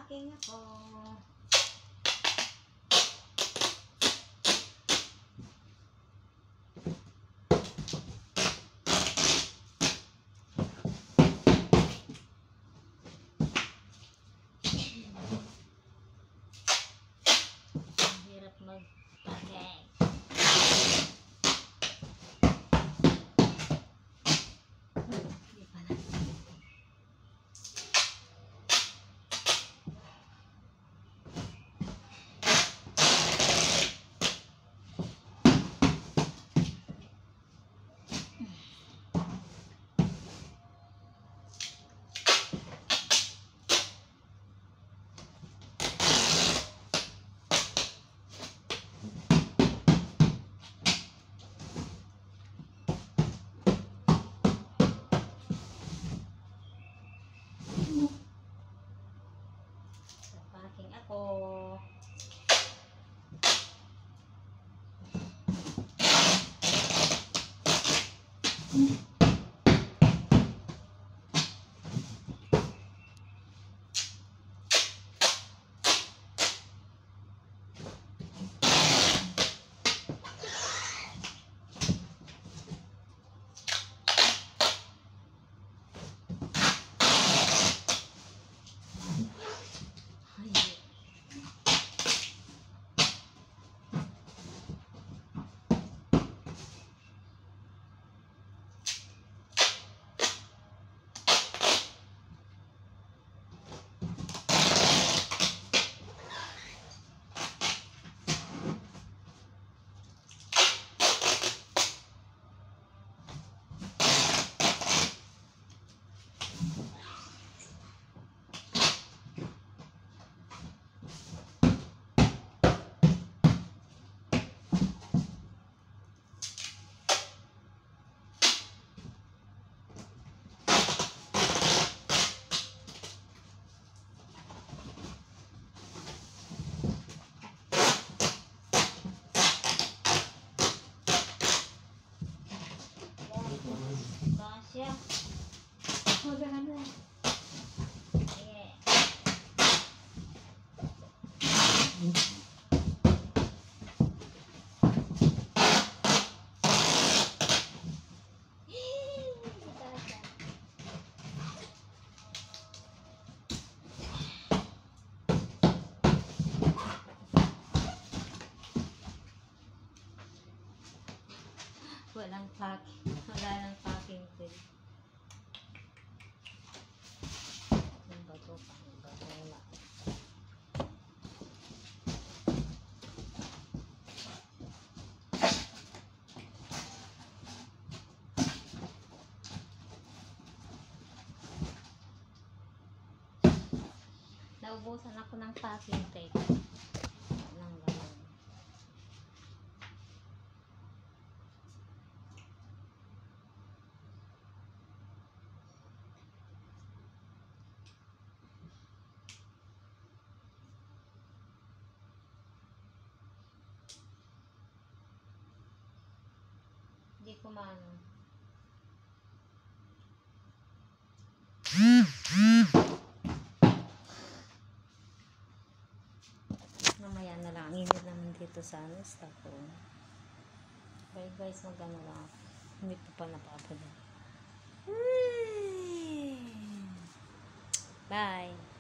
Nagpa-packing ako. Ang hirap mag-packing. Packing ako. Kasya. Magahan na. Yeah. Walang packing. Wala nang packing din. Ang bago pa. Ang bago wala. Naubusan ako ng packing tape. Nang ganun. Hindi ko maano. Mamaya na lang. Init naman dito sa stock ko. Okay guys, mag-ano lang ako. Hindi pa napapala. Bye!